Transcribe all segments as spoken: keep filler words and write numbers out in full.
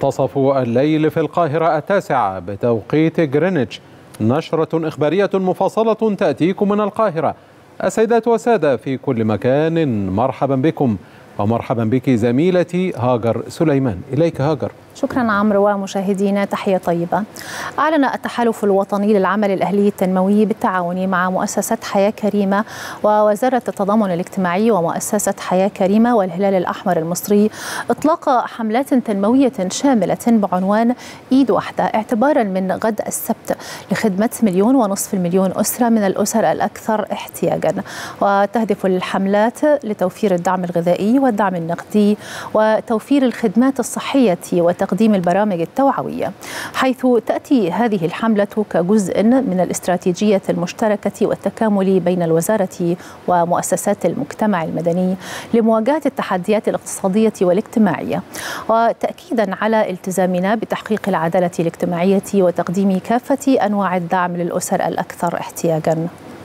منتصف الليل في القاهرة التاسعة بتوقيت غرينتش، نشرة إخبارية مفصلة تأتيكم من القاهرة. السيدات والسادة في كل مكان، مرحبا بكم ومرحبا بك زميلتي هاجر سليمان. إليك هاجر. شكرا عمرو، ومشاهدينا تحية طيبة. أعلن التحالف الوطني للعمل الأهلي التنموي بالتعاون مع مؤسسة حياة كريمة ووزارة التضامن الاجتماعي ومؤسسة حياة كريمة والهلال الأحمر المصري إطلاق حملات تنموية شاملة بعنوان إيد واحدة اعتبارا من غد السبت لخدمة مليون ونصف المليون أسرة من الأسر الأكثر احتياجا. وتهدف الحملات لتوفير الدعم الغذائي والدعم النقدي وتوفير الخدمات الصحية وتقديم البرامج التوعوية، حيث تأتي هذه الحملة كجزء من الاستراتيجية المشتركة والتكامل بين الوزارة ومؤسسات المجتمع المدني لمواجهة التحديات الاقتصادية والاجتماعية، وتأكيدا على التزامنا بتحقيق العدالة الاجتماعية وتقديم كافة أنواع الدعم للأسر الأكثر احتياجا.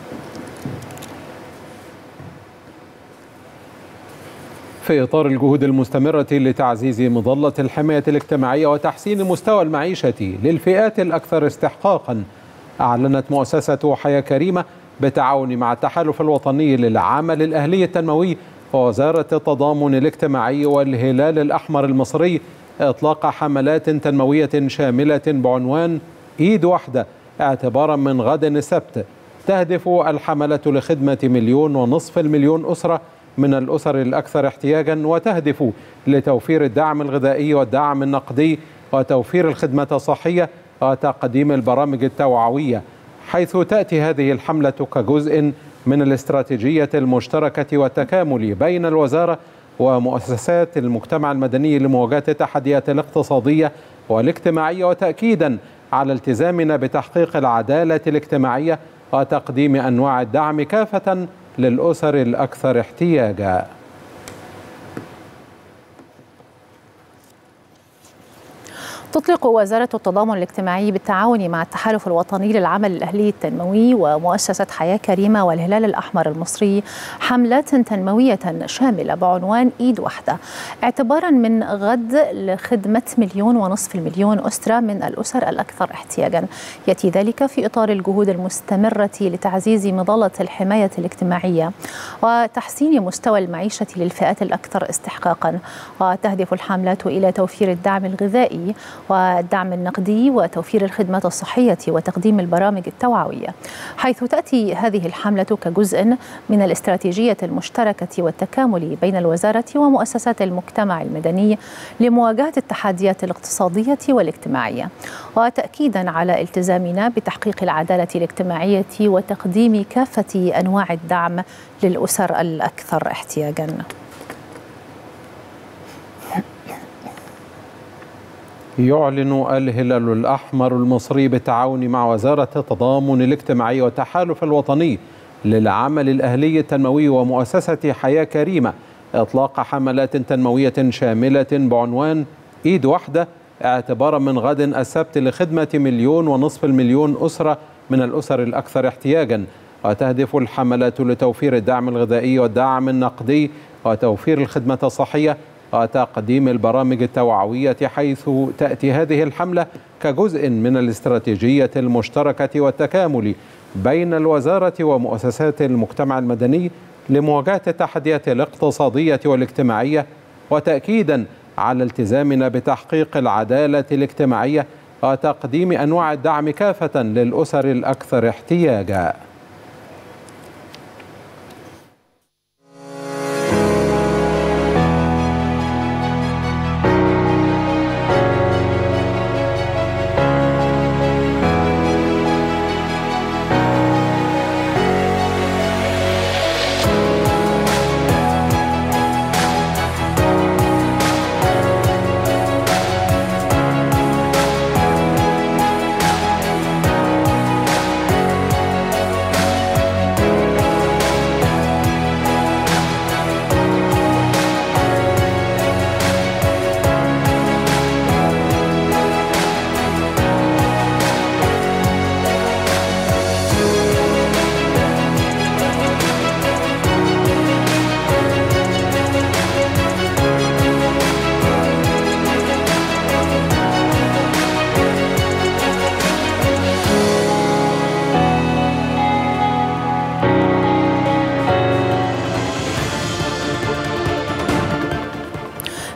في إطار الجهود المستمرة لتعزيز مظلة الحماية الاجتماعية وتحسين مستوى المعيشة للفئات الأكثر استحقاقا، أعلنت مؤسسة حياة كريمة بالتعاون مع التحالف الوطني للعمل الأهلي التنموي ووزارة التضامن الاجتماعي والهلال الأحمر المصري إطلاق حملات تنموية شاملة بعنوان إيد واحدة اعتبارا من غد السبت. تهدف الحملة لخدمة مليون ونصف المليون أسرة من الأسر الأكثر احتياجا، وتهدف لتوفير الدعم الغذائي والدعم النقدي وتوفير الخدمات الصحية وتقديم البرامج التوعوية، حيث تأتي هذه الحملة كجزء من الاستراتيجية المشتركة والتكامل بين الوزارة ومؤسسات المجتمع المدني لمواجهة التحديات الاقتصادية والاجتماعية، وتأكيدا على التزامنا بتحقيق العدالة الاجتماعية وتقديم أنواع الدعم كافة للأسر الأكثر احتياجا. تطلق وزارة التضامن الاجتماعي بالتعاون مع التحالف الوطني للعمل الأهلي التنموي ومؤسسة حياة كريمة والهلال الأحمر المصري حملات تنموية شاملة بعنوان إيد واحدة اعتبارا من غد لخدمة مليون ونصف المليون أسرة من الأسر الأكثر احتياجا. يأتي ذلك في إطار الجهود المستمرة لتعزيز مظلة الحماية الاجتماعية وتحسين مستوى المعيشة للفئات الأكثر استحقاقا. وتهدف الحملات إلى توفير الدعم الغذائي والدعم النقدي وتوفير الخدمات الصحية وتقديم البرامج التوعوية، حيث تأتي هذه الحملة كجزء من الاستراتيجية المشتركة والتكامل بين الوزارة ومؤسسات المجتمع المدني لمواجهة التحديات الاقتصادية والاجتماعية، وتأكيدا على التزامنا بتحقيق العدالة الاجتماعية وتقديم كافة أنواع الدعم للأسر الأكثر احتياجا. يعلن الهلال الأحمر المصري بالتعاون مع وزارة التضامن الاجتماعي والتحالف الوطني للعمل الأهلي التنموي ومؤسسة حياة كريمة إطلاق حملات تنموية شاملة بعنوان إيد واحدة اعتبارا من غد السبت لخدمة مليون ونصف المليون أسرة من الأسر الأكثر احتياجا. وتهدف الحملات لتوفير الدعم الغذائي والدعم النقدي وتوفير الخدمات الصحية وتقديم البرامج التوعوية، حيث تأتي هذه الحملة كجزء من الاستراتيجية المشتركة والتكامل بين الوزارة ومؤسسات المجتمع المدني لمواجهة التحديات الاقتصادية والاجتماعية، وتأكيدا على التزامنا بتحقيق العدالة الاجتماعية وتقديم أنواع الدعم كافة للأسر الأكثر احتياجا.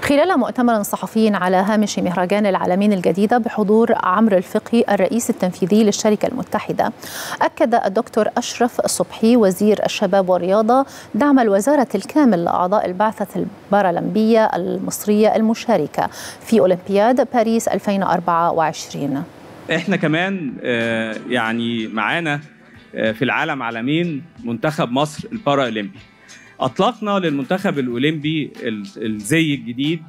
خلال مؤتمر صحفي على هامش مهرجان العالمين الجديدة بحضور عمرو الفقي الرئيس التنفيذي للشركة المتحدة، أكد الدكتور أشرف الصبحي وزير الشباب والرياضة دعم الوزارة الكامل لأعضاء البعثة البارالمبية المصرية المشاركة في أولمبياد باريس ألفين وأربعة وعشرين. احنا كمان يعني معانا في العالم عالمين منتخب مصر البارالمبي. أطلقنا للمنتخب الأولمبي الزي الجديد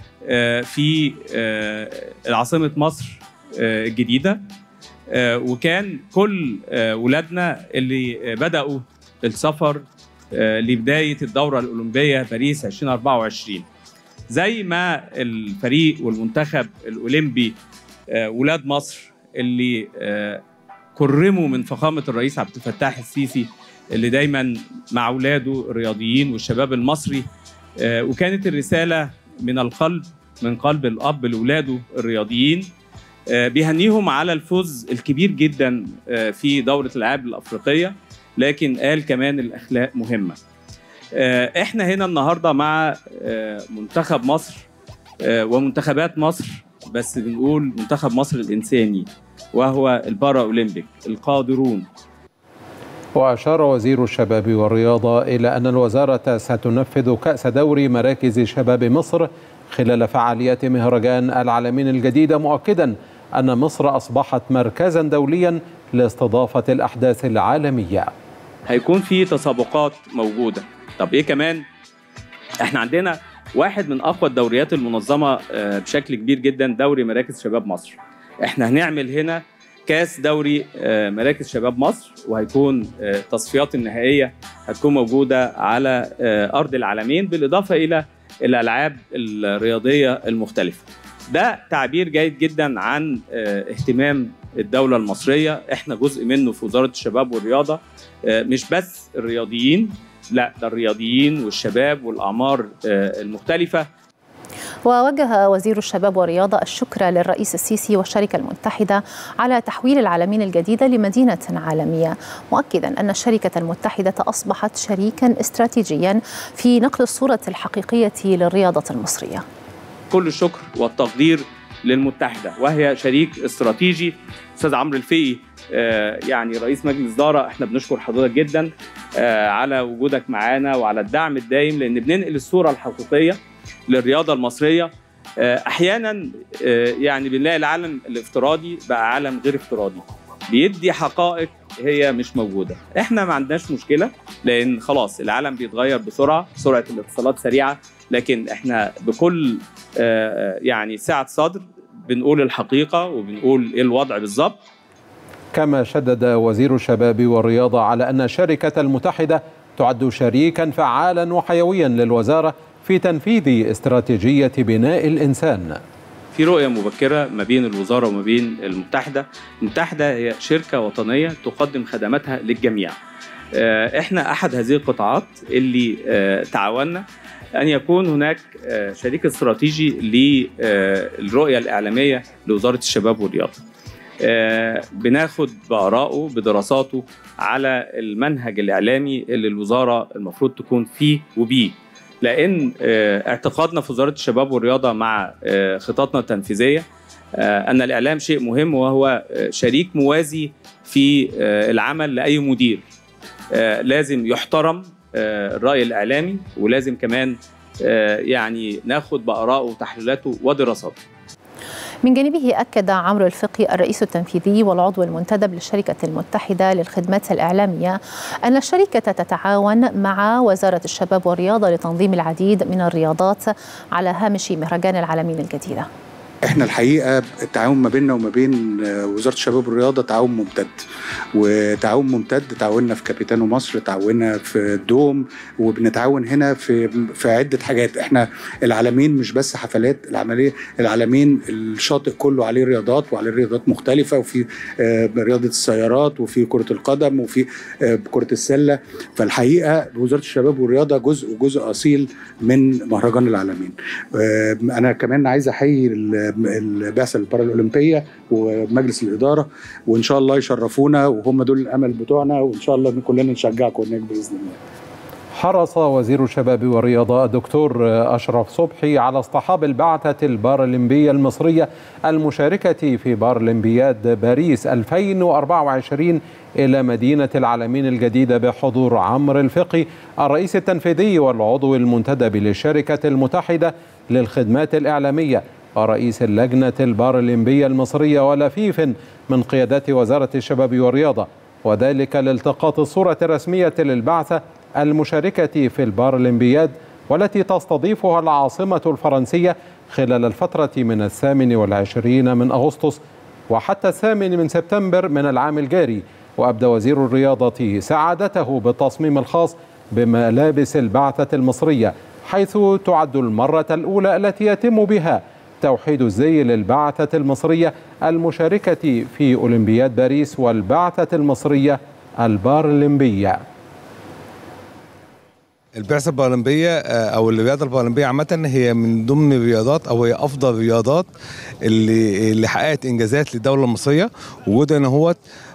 في عاصمة مصر الجديدة، وكان كل ولادنا اللي بدأوا السفر لبداية الدورة الأولمبية باريس ألفين وأربعة وعشرين. زي ما الفريق والمنتخب الأولمبي ولاد مصر اللي كرموا من فخامة الرئيس عبد الفتاح السيسي اللي دايما مع اولاده الرياضيين والشباب المصري، وكانت الرساله من القلب من قلب الاب لاولاده الرياضيين، بيهنيهم على الفوز الكبير جدا في دوره الالعاب الافريقيه، لكن قال كمان الاخلاق مهمه. احنا هنا النهارده مع منتخب مصر ومنتخبات مصر، بس بنقول منتخب مصر الانساني وهو البارا اولمبيك القادرون. وأشار وزير الشباب والرياضة إلى أن الوزارة ستنفذ كأس دوري مراكز شباب مصر خلال فعاليات مهرجان العالمين الجديدة، مؤكدا أن مصر أصبحت مركزا دوليا لاستضافة الأحداث العالمية. هيكون في تسابقات موجودة. طب إيه كمان؟ إحنا عندنا واحد من أقوى الدوريات المنظمة بشكل كبير جدا، دوري مراكز شباب مصر. إحنا هنعمل هنا كاس دوري مراكز شباب مصر، وهيكون تصفيات النهائية هتكون موجودة على أرض العالمين، بالإضافة إلى الألعاب الرياضية المختلفة. ده تعبير جيد جدا عن اهتمام الدولة المصرية. احنا جزء منه في وزارة الشباب والرياضة، مش بس الرياضيين، لا ده الرياضيين والشباب والأعمار المختلفة. ووجه وزير الشباب والرياضة الشكر للرئيس السيسي والشركة المتحدة على تحويل العالمين الجديدة لمدينة عالمية، مؤكدا أن الشركة المتحدة أصبحت شريكا استراتيجيا في نقل الصورة الحقيقية للرياضة المصرية. كل الشكر والتقدير للمتحدة، وهي شريك استراتيجي. أستاذ عمرو الفقي يعني رئيس مجلس إدارة، احنا بنشكر حضرتك جدا على وجودك معانا وعلى الدعم الدائم، لأن بننقل الصورة الحقيقية للرياضة المصرية. أحيانا يعني بنلاقي العالم الافتراضي بقى عالم غير افتراضي، بيدي حقائق هي مش موجودة. احنا ما عندناش مشكلة، لأن خلاص العالم بيتغير بسرعة، سرعة الاتصالات سريعة، لكن احنا بكل يعني سعة صدر بنقول الحقيقة وبنقول ايه الوضع بالظبط. كما شدد وزير الشباب والرياضة على أن الشركة المتحدة تعد شريكا فعالا وحيويا للوزارة في تنفيذ استراتيجية بناء الإنسان. في رؤية مبكرة ما بين الوزارة وما بين المتحدة. المتحدة هي شركة وطنية تقدم خدماتها للجميع. احنا أحد هذه القطاعات اللي تعاوننا أن يكون هناك شريك استراتيجي للرؤية الإعلامية لوزارة الشباب والرياضة. بناخد بآرائه بدراساته على المنهج الإعلامي اللي الوزارة المفروض تكون فيه وبيه، لأن اعتقادنا في وزارة الشباب والرياضة مع خططنا التنفيذية أن الإعلام شيء مهم، وهو شريك موازي في العمل لأي مدير. لازم يحترم الرأي الإعلامي، ولازم كمان يعني ناخد بآرائه وتحليلاته ودراساته. من جانبه أكد عمرو الفقي الرئيس التنفيذي والعضو المنتدب للشركة المتحدة للخدمات الإعلامية أن الشركة تتعاون مع وزارة الشباب والرياضة لتنظيم العديد من الرياضات على هامش مهرجان العالمين الجديدة. احنا الحقيقه التعاون ما بيننا وما بين وزاره الشباب والرياضه تعاون ممتد، وتعاون ممتد تعاوننا في كابيتانو مصر، تعاوننا في الدوم، وبنتعاون هنا في في عده حاجات. احنا العالمين مش بس حفلات، العمليه العالمين الشاطئ كله عليه رياضات، وعليه رياضات مختلفه، وفي رياضه السيارات، وفي كره القدم، وفي كره السله. فالحقيقه وزاره الشباب والرياضه جزء جزء اصيل من مهرجان العالمين. انا كمان عايز احيي البعثه البارالمبيه ومجلس الاداره، وان شاء الله يشرفونا، وهم دول الامل بتوعنا، وان شاء الله كلنا نشجعكم هناك باذن الله. حرص وزير الشباب والرياضة الدكتور أشرف صبحي على اصطحاب البعثة البارالمبية المصرية المشاركة في بارالمبياد باريس ألفين وأربعة وعشرين إلى مدينة العالمين الجديدة بحضور عمرو الفقي الرئيس التنفيذي والعضو المنتدب للشركة المتحدة للخدمات الإعلامية ورئيس اللجنة البارالمبية المصرية ولفيف من قيادات وزارة الشباب والرياضة، وذلك لالتقاط الصورة الرسمية للبعثة المشاركة في البارالمبياد والتي تستضيفها العاصمة الفرنسية خلال الفترة من الثامن والعشرين من أغسطس وحتى الثامن من سبتمبر من العام الجاري. وأبدى وزير الرياضة سعادته بالتصميم الخاص بملابس البعثة المصرية، حيث تعد المرة الأولى التي يتم بها توحيد الزي للبعثة المصرية المشاركة في أولمبياد باريس والبعثة المصرية البارالمبية. البعثة البارالمبية أو الرياضة البارالمبية عامة هي من ضمن الرياضات أو هي أفضل الرياضات اللي اللي حققت إنجازات للدولة المصرية، وده إن هو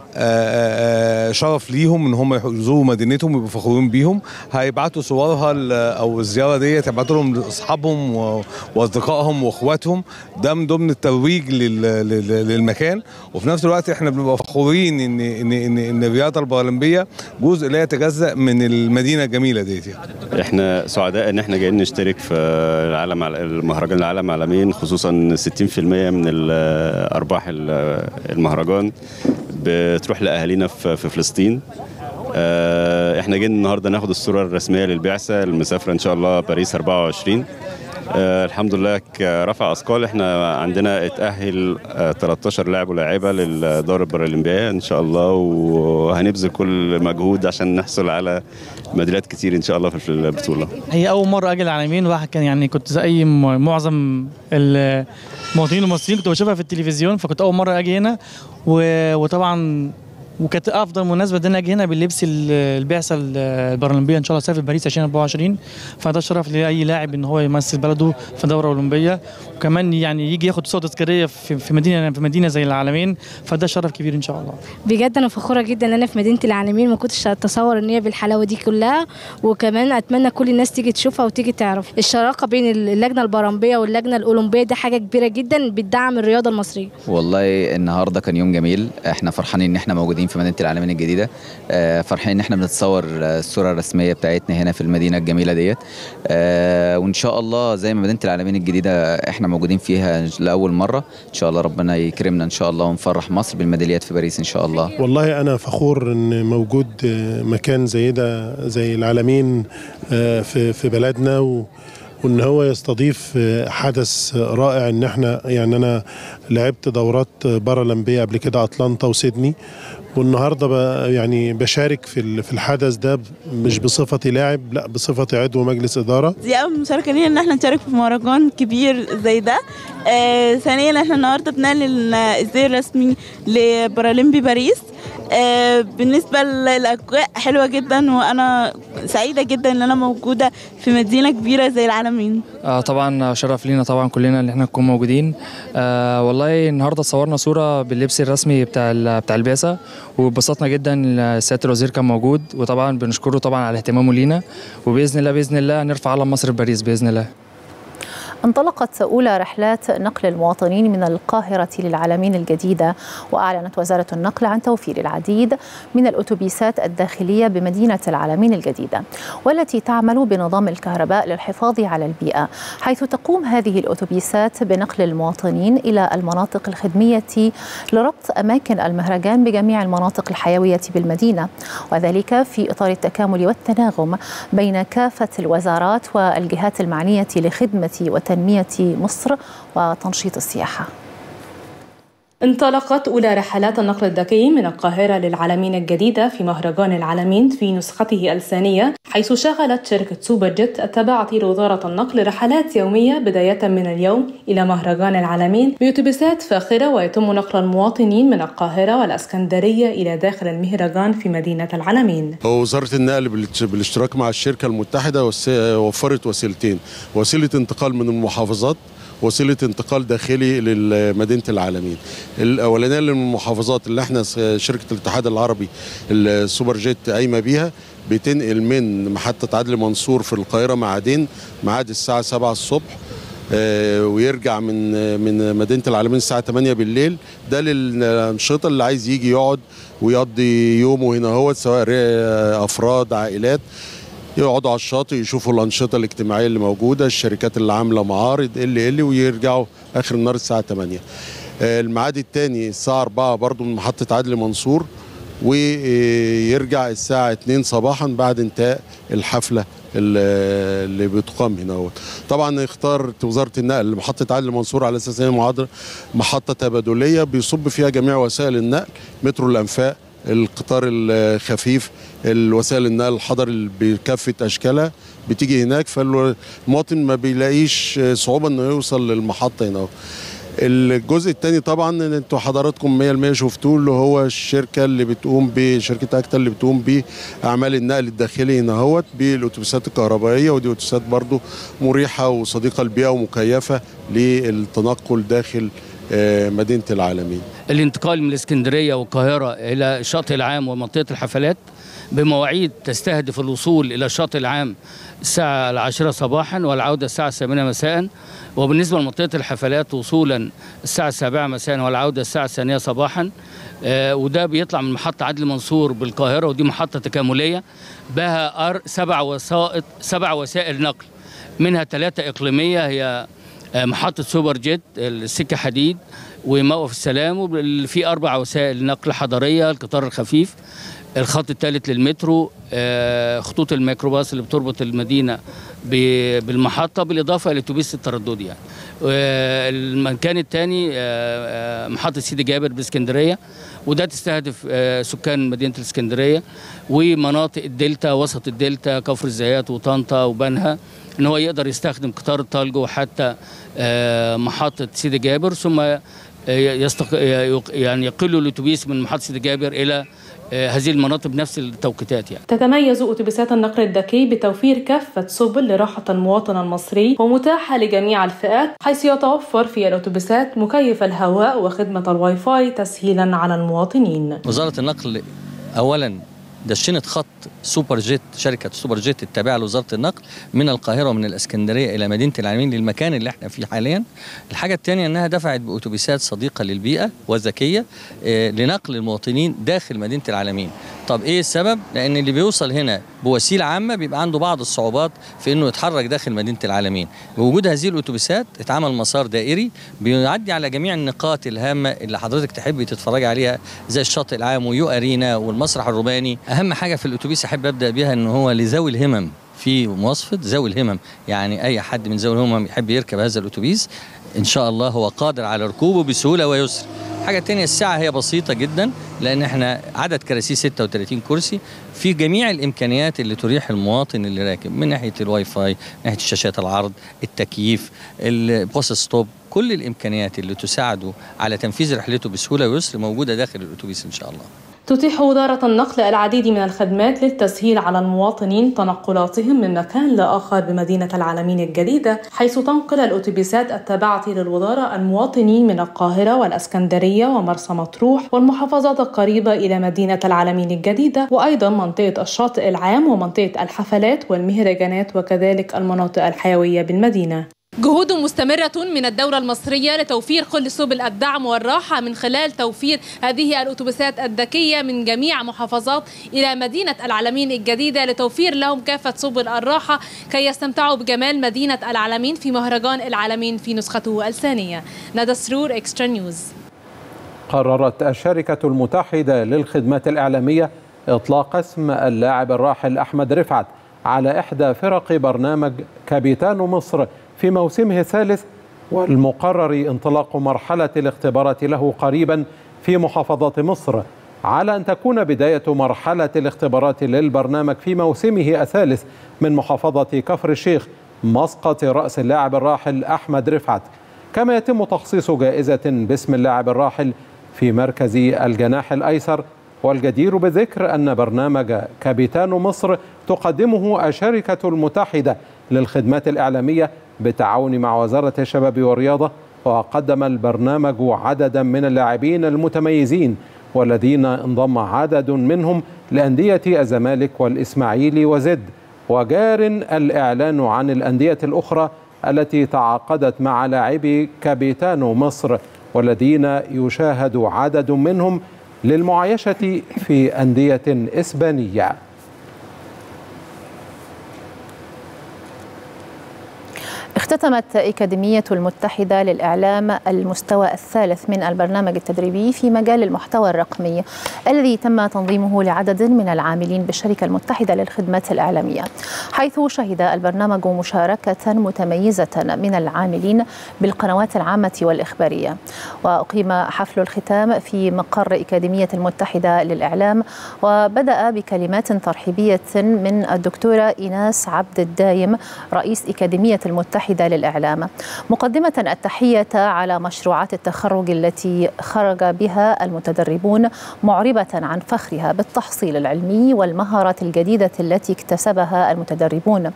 شرف ليهم ان هم يزوروا مدينتهم ويبقوا فخورين بيهم. هيبعتوا صورها او الزياره دي هيبعتوا لهم لاصحابهم واصدقائهم واخواتهم، ده من ضمن الترويج للمكان. وفي نفس الوقت احنا بنبقى فخورين ان ان ان, إن الرياضه البارالمبيه جزء لا يتجزأ من المدينه الجميله دي. احنا سعداء ان احنا جايين نشترك في العالم المهرجان العالم عالمين، خصوصا ستين في المية من ارباح المهرجان بتروح لاهالينا في فلسطين. احنا جايين النهارده ناخد الصوره الرسميه للبعثه المسافره ان شاء الله باريس أربعة وعشرين. أه الحمد لله رفع اثقال. احنا عندنا اتاهل تلتاشر لاعب ولاعيبه للدورة البارالمبيه ان شاء الله، وهنبذل كل مجهود عشان نحصل على ميداليات كتير ان شاء الله في البطوله. هي اول مره اجي العالمين، واحد كان يعني كنت زي معظم المواطنين المصريين كنت بشوفها في التلفزيون، فكنت اول مره اجي هنا، وطبعا وكانت افضل مناسبه ان انا اجي هنا باللبس البعثه البارالمبيه ان شاء الله سافر باريس ألفين وأربعة وعشرين. فده شرف لاي لاعب ان هو يمثل بلده في دوره اولمبيه، وكمان يعني يجي ياخد صوره تذكاريه في مدينه في مدينه زي العالمين، فده شرف كبير ان شاء الله. بجد انا فخوره جدا ان انا في مدينه العالمين، ما كنتش اتصور ان هي بالحلاوه دي كلها، وكمان اتمنى كل الناس تيجي تشوفها وتيجي تعرف. الشراكه بين اللجنه البارالمبيه واللجنه الاولمبيه دي حاجه كبيره جدا بتدعم الرياضه المصريه. والله النهارده كان يوم جميل، احنا فرحانين ان احنا موجودين في مدينه العالمين الجديده، فرحانين ان احنا بنتصور الصوره الرسميه بتاعتنا هنا في المدينه الجميله ديت، وان شاء الله زي ما مدينه العالمين الجديده احنا موجودين فيها لاول مره، ان شاء الله ربنا يكرمنا ان شاء الله ونفرح مصر بالميداليات في باريس ان شاء الله. والله انا فخور ان موجود مكان زي ده زي العالمين في في بلدنا، و وان هو يستضيف حدث رائع. ان احنا يعني انا لعبت دورات بارالمبيه قبل كده اتلانتا وسيدني، والنهارده يعني بشارك في في الحدث ده مش بصفتي لاعب، لا بصفتي عضو مجلس اداره. دي اول مشاركه لينا ان احنا نشارك في مهرجان كبير زي ده. آه ثانيا احنا النهارده بنعلن الزي الرسمي لبارالمبي باريس. آه بالنسبه للاجواء حلوه جدا، وانا سعيده جدا ان انا موجوده في مدينه كبيره زي العالمين. آه طبعا شرف لينا طبعا كلنا ان احنا نكون موجودين. آه والله النهارده صورنا صوره باللبس الرسمي بتاع بتاع البعثه، واتبسطنا جدا. سياده الوزير كان موجود، وطبعا بنشكره طبعا على اهتمامه لينا، وباذن الله باذن الله نرفع علم مصر في باريس باذن الله. انطلقت أولى رحلات نقل المواطنين من القاهرة للعالمين الجديدة، وأعلنت وزارة النقل عن توفير العديد من الأتوبيسات الداخلية بمدينة العالمين الجديدة، والتي تعمل بنظام الكهرباء للحفاظ على البيئة، حيث تقوم هذه الأتوبيسات بنقل المواطنين إلى المناطق الخدمية لربط أماكن المهرجان بجميع المناطق الحيوية بالمدينة، وذلك في إطار التكامل والتناغم بين كافة الوزارات والجهات المعنية لخدمة وتنمية مصر وتنشيط السياحة. انطلقت أولى رحلات النقل الذكي من القاهرة للعالمين الجديدة في مهرجان العالمين في نسخته الثانية، حيث شغلت شركة سوبر جيت التابعة لوزارة النقل رحلات يومية بداية من اليوم إلى مهرجان العالمين بأتوبيسات فاخرة، ويتم نقل المواطنين من القاهرة والإسكندرية إلى داخل المهرجان في مدينة العالمين. وزارة النقل بالاشتراك مع الشركة المتحدة وفرت وسيلتين: وسيلة انتقال من المحافظات، وسيله انتقال داخلي لمدينه العالمين. الاولانيه من المحافظات اللي احنا شركه الاتحاد العربي السوبر جيت قايمه بيها، بتنقل من محطة عدلي منصور في القاهرة معادين ميعاد الساعة سبعة الصبح، آه ويرجع من من مدينة العالمين الساعة ثمانية بالليل. ده للأنشطة اللي عايز يجي يقعد ويقضي يومه هنا، هو سواء أفراد عائلات يقعدوا على الشاطئ يشوفوا الأنشطة الاجتماعية اللي موجودة، الشركات اللي عاملة معارض اللي اللي ويرجعوا آخر النهار الساعة ثمانية. آه الميعاد الثاني الساعة أربعة برضو من محطة عدلي منصور، ويرجع الساعة اتنين صباحا بعد انتهاء الحفلة اللي بتقام هنا. هو طبعا اختارت وزارة النقل محطة عدلي منصور على اساس انها محطة تبادلية بيصب فيها جميع وسائل النقل، مترو الأنفاق، القطار الخفيف، الوسائل النقل الحضري بكافة أشكالها بتيجي هناك، فالمواطن ما بيلاقيش صعوبة انه يوصل للمحطة هنا. الجزء الثاني طبعا انتوا حضراتكم مية بالمية شفتوه، اللي هو الشركه اللي بتقوم بشركه اكتا اللي بتقوم باعمال النقل الداخلي هنا اهوت بالاتوبيسات الكهربائيه، ودي اتوبيسات برضو مريحه وصديقه للبيئه ومكيفه للتنقل داخل مدينه العالمين. الانتقال من الاسكندريه والقاهره الى الشاطئ العام ومنطقه الحفلات بمواعيد تستهدف الوصول الى الشاطئ العام الساعه العاشره صباحا والعوده الساعه الثامنه مساء، وبالنسبه لمنطقه الحفلات وصولا الساعه السابعه مساء والعوده الساعه الثانيه صباحا. آه وده بيطلع من محطه عدلي منصور بالقاهره، ودي محطه تكامليه بها سبع وسائط سبع وسائل نقل، منها ثلاثه اقليميه، هي محطة سوبر جيت، السكة حديد، وموقف السلام، وفي أربع وسائل نقل حضرية، القطار الخفيف، الخط الثالث للمترو، خطوط الميكروباص اللي بتربط المدينة بالمحطة، بالإضافة إلى الأتوبيس الترددي. يعني المكان الثاني محطة سيدي جابر باسكندرية، وده تستهدف سكان مدينة الاسكندرية ومناطق الدلتا، وسط الدلتا، كفر الزيات وطنطا وبنها، ان هو يقدر يستخدم قطار الطالجو حتى محطه سيدي جابر، ثم يستق... يعني يقل الاتوبيس من محطه سيدي جابر الى هذه المناطق بنفس التوقيتات. يعني تتميز اتوبيسات النقل الذكي بتوفير كافه سبل لراحه المواطن المصري ومتاحه لجميع الفئات، حيث يتوفر في الاتوبيسات مكيف الهواء وخدمه الواي فاي تسهيلا على المواطنين. وزاره النقل اولا دشنت خط سوبر جيت، شركة سوبر جيت التابعة لوزارة النقل، من القاهرة ومن الإسكندرية إلى مدينة العالمين للمكان اللي احنا فيه حاليا. الحاجة الثانية أنها دفعت بأتوبيسات صديقة للبيئة وذكية لنقل المواطنين داخل مدينة العالمين. طب إيه السبب؟ لأن اللي بيوصل هنا بوسيلة عامة بيبقى عنده بعض الصعوبات في أنه يتحرك داخل مدينة العالمين. بوجود هذه الأتوبيسات اتعمل مسار دائري بيعدي على جميع النقاط الهامة اللي حضرتك تحبي تتفرجي عليها، زي الشاطئ العام ويو أرينا والمسرح الروماني. أهم حاجة في الأتوبيس أحب أبدأ بها أنه هو لذوي الهمم، في مواصفة ذوي الهمم، يعني أي حد من ذوي الهمم يحب يركب هذا الأتوبيس إن شاء الله هو قادر على ركوبه بسهولة ويسر. حاجة تانية، الساعة هي بسيطة جدا لأن احنا عدد كراسي ستة وثلاثين كرسي، في جميع الإمكانيات اللي تريح المواطن اللي راكب، من ناحية الواي فاي، من ناحية شاشات العرض، التكييف، الباص ستوب، كل الإمكانيات اللي تساعده على تنفيذ رحلته بسهولة ويسر موجودة داخل الأتوبيس إن شاء الله. تتيح وزارة النقل العديد من الخدمات للتسهيل على المواطنين تنقلاتهم من مكان لآخر بمدينة العالمين الجديدة، حيث تنقل الأتوبيسات التابعة للوزارة المواطنين من القاهرة والإسكندرية ومرسى مطروح والمحافظات القريبة إلى مدينة العالمين الجديدة، وأيضا منطقة الشاطئ العام ومنطقة الحفلات والمهرجانات وكذلك المناطق الحيوية بالمدينة. جهود مستمرة من الدولة المصرية لتوفير كل سبل الدعم والراحة من خلال توفير هذه الأتوبيسات الذكية من جميع محافظات إلى مدينة العالمين الجديدة، لتوفير لهم كافة سبل الراحة كي يستمتعوا بجمال مدينة العالمين في مهرجان العالمين في نسخته الثانية. ندى سرور، إكسترا نيوز. قررت الشركة المتحدة للخدمات الإعلامية إطلاق اسم اللاعب الراحل أحمد رفعت على إحدى فرق برنامج كابيتان مصر في موسمه الثالث، والمقرر انطلاق مرحلة الاختبارات له قريبا في محافظات مصر، على أن تكون بداية مرحلة الاختبارات للبرنامج في موسمه الثالث من محافظة كفر الشيخ مسقط رأس اللاعب الراحل أحمد رفعت. كما يتم تخصيص جائزة باسم اللاعب الراحل في مركز الجناح الأيسر. والجدير بالذكر أن برنامج كابيتان مصر تقدمه الشركة المتحدة للخدمات الإعلامية بالتعاون مع وزارة الشباب والرياضة، وقدم البرنامج عددا من اللاعبين المتميزين والذين انضم عدد منهم لأندية الزمالك والإسماعيلي وزد. وجار الإعلان عن الأندية الأخرى التي تعاقدت مع لاعبي كابيتانو مصر، والذين يشاهد عدد منهم للمعايشة في أندية إسبانية. اختتمت أكاديمية المتحدة للإعلام المستوى الثالث من البرنامج التدريبي في مجال المحتوى الرقمي الذي تم تنظيمه لعدد من العاملين بالشركة المتحدة للخدمات الإعلامية، حيث شهد البرنامج مشاركة متميزة من العاملين بالقنوات العامة والإخبارية. وأقيم حفل الختام في مقر أكاديمية المتحدة للإعلام، وبدأ بكلمات ترحيبية من الدكتورة إيناس عبد الدايم رئيس أكاديمية المتحدة للإعلام، مقدمة التحية على مشروعات التخرج التي خرج بها المتدربون، معربة عن فخرها بالتحصيل العلمي والمهارات الجديدة التي اكتسبها المتدربون،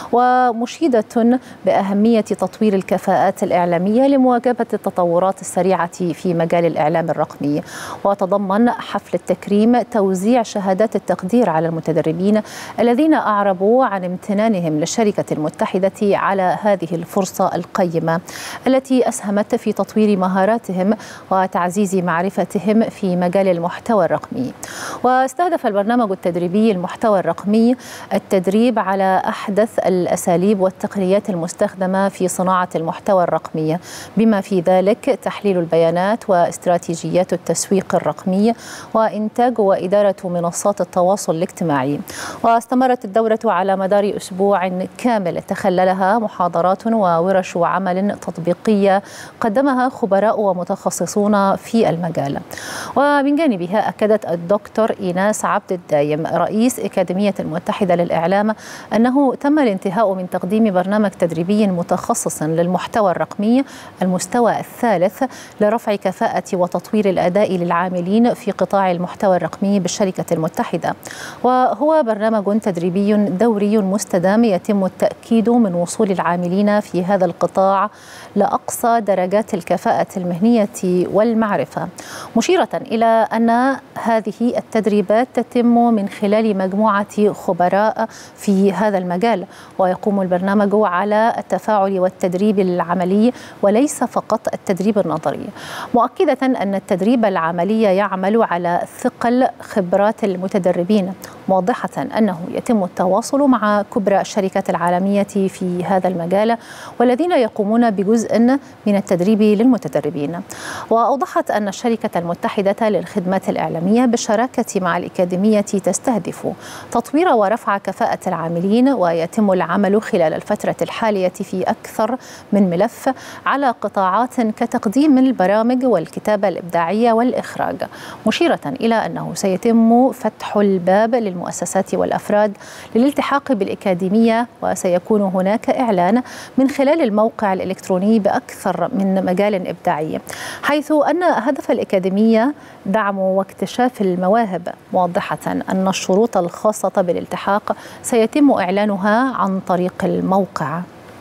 ومشيدة بأهمية تطوير الكفاءات الإعلامية لمواكبة التطورات السريعة في مجال الإعلام الرقمي. وتضمن حفل التكريم توزيع شهادات التقدير على المتدربين الذين أعربوا عن امتنانهم للشركة المتحدة على هذه الفرصة القيمة التي أسهمت في تطوير مهاراتهم وتعزيز معرفتهم في مجال المحتوى الرقمي. واستهدف البرنامج التدريبي المحتوى الرقمي التدريب على أحدث الأساليب والتقنيات المستخدمة في صناعة المحتوى الرقمي، بما في ذلك تحليل البيانات واستراتيجيات التسويق الرقمي وإنتاج وإدارة منصات التواصل الاجتماعي. واستمرت الدورة على مدار أسبوع كامل تخللها محاضرات وورش عمل تطبيقية قدمها خبراء ومتخصصون في المجال. ومن جانبها أكدت الدكتور إيناس عبد الدايم رئيس أكاديمية المتحدة للإعلام أنه تم الانتهاء من تقديم برنامج تدريبي متخصص للمحتوى الرقمي المستوى الثالث لرفع كفاءة وتطوير الأداء للعاملين في قطاع المحتوى الرقمي بالشركة المتحدة. وهو برنامج تدريبي دوري مستدام يتم التأكيد من وصول العاملين في هذا القطاع لأقصى درجات الكفاءة المهنية والمعرفة، مشيرة إلى أن هذه التدريبات تتم من خلال مجموعة خبراء في هذا المجال، ويقوم البرنامج على التفاعل والتدريب العملي وليس فقط التدريب النظري، مؤكدة أن التدريب العملي يعمل على ثقل خبرات المتدربين، موضحة أنه يتم التواصل مع كبرى الشركات العالمية في هذا المجال والذين يقومون بجزء من التدريب للمتدربين. وأوضحت أن الشركة المتحدة للخدمات الإعلامية بالشراكة مع الأكاديمية تستهدف تطوير ورفع كفاءة العاملين، ويتم العمل خلال الفترة الحالية في أكثر من ملف على قطاعات كتقديم البرامج والكتابة الإبداعية والإخراج، مشيرة إلى أنه سيتم فتح الباب للمؤسسات والأفراد للالتحاق بالأكاديمية، وسيكون هناك إعلان من خلال الموقع الإلكتروني بأكثر من مجال إبداعي، حيث أن هدف الأكاديمية دعم واكتشاف المواهب، موضحة أن الشروط الخاصة بالالتحاق سيتم إعلانها عن طريق الموقع.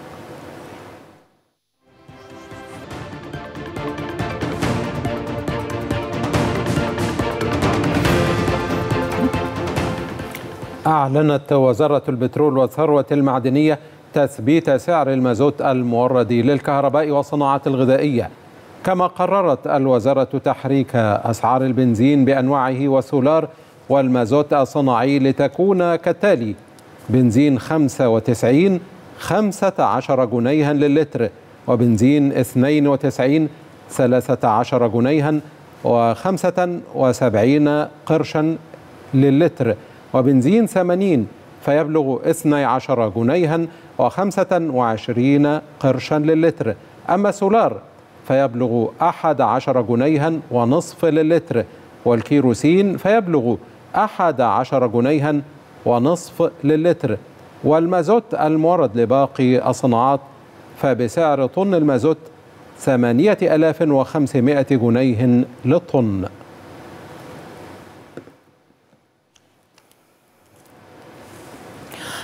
أعلنت وزارة البترول والثروة المعدنية تثبيت سعر المازوت المورد للكهرباء والصناعات الغذائية، كما قررت الوزارة تحريك أسعار البنزين بأنواعه والسولار والمازوت الصناعي لتكون كالتالي: بنزين خمسة وتسعين خمسة عشر جنيها للتر، وبنزين اثنين وتسعين ثلاثة عشر جنيها وخمسة وسبعين قرشا للتر، وبنزين ثمانين فيبلغ اثني عشر جنيها وخمسة وعشرين قرشا للتر. أما السولار فيبلغ أحد عشر جنيها ونصف للتر، والكيروسين فيبلغ أحد عشر جنيها ونصف للتر، والمازوت المورد لباقي الصناعات فبسعر طن المازوت ثمانية آلاف وخمسمائة جنيه للطن.